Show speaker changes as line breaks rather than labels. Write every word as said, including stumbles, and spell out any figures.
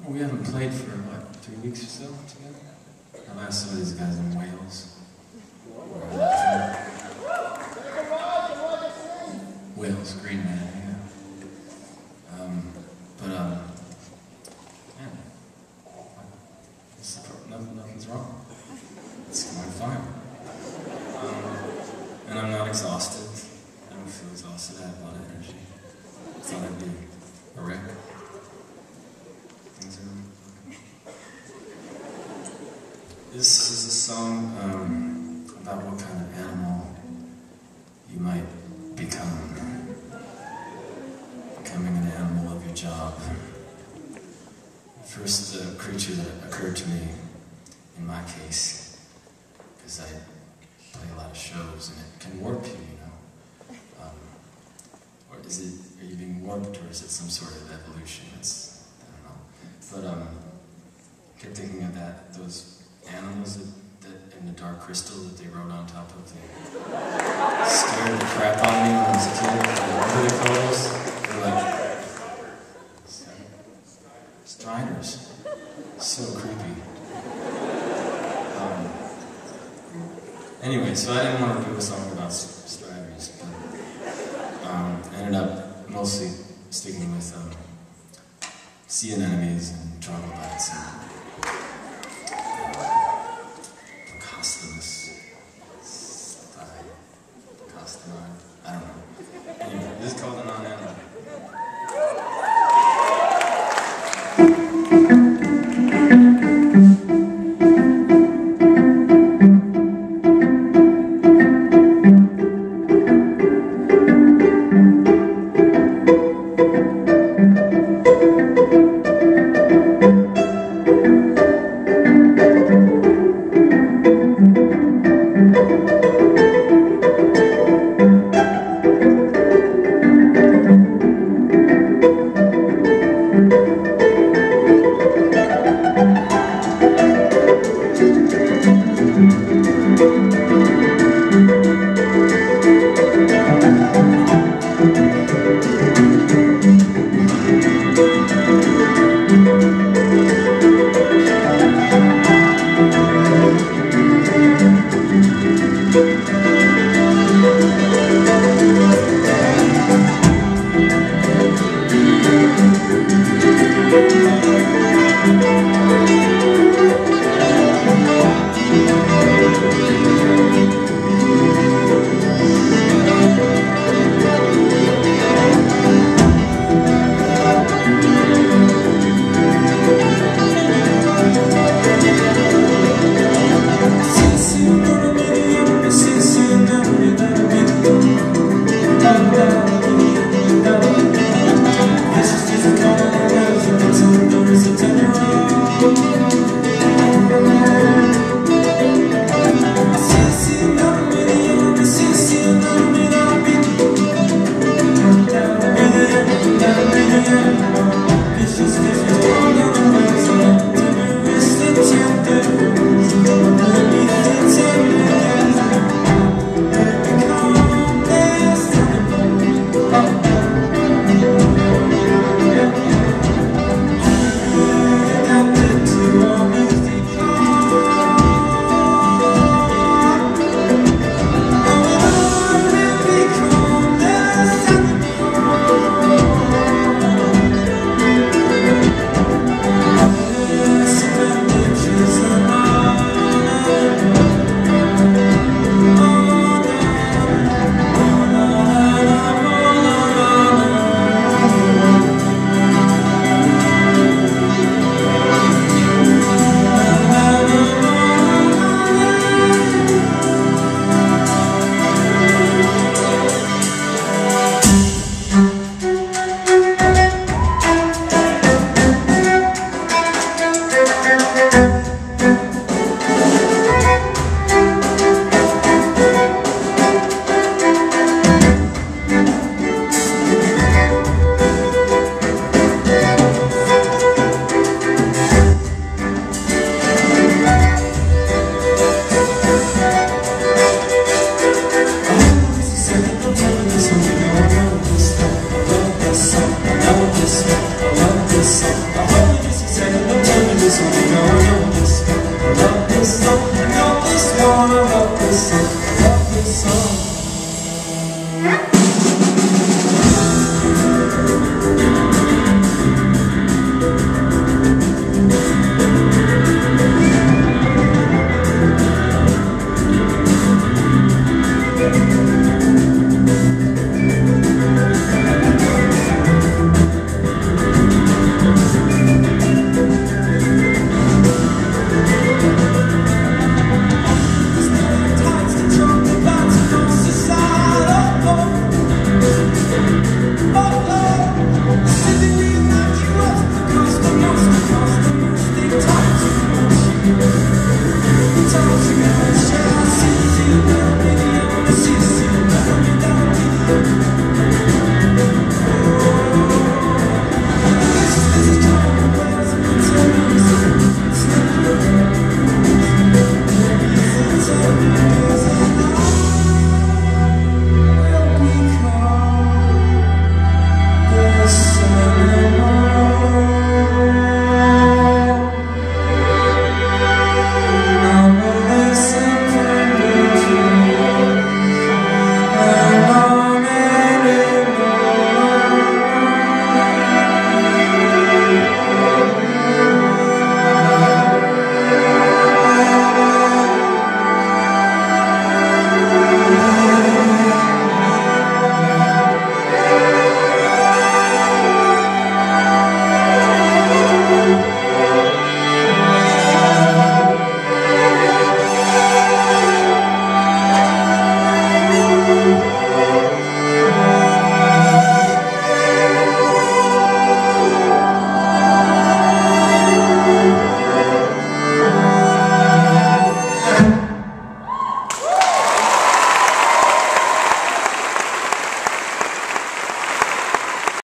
Well, we haven't played for, what, three weeks or so together? I've asked some of these guys in Wales. Wales, Green Man, yeah. Um, but, um, yeah. This is pro nothing, nothing's wrong. It's going fine. Um, and I'm not exhausted. I don't feel exhausted. I have a lot of energy. I thought I'd be a wreck. Things are okay. This is a song um, about what kind of animal you might become. Becoming an animal of your job. The first uh, creature that occurred to me, in my case, because I play a lot of shows and it can warp you, you know. Um, or is it, are you being warped, or is it some sort of evolution? It's, I don't know. But um, I kept thinking of that, those animals that, that in the Dark Crystal that they wrote on top of, they scared the crap out of me when I was a kid. What do they call those? They're like Striders. So creepy. Um, anyway, so I didn't want to do a song about striders, but um, I ended up mostly sticking with um, sea anemones and troglodytes and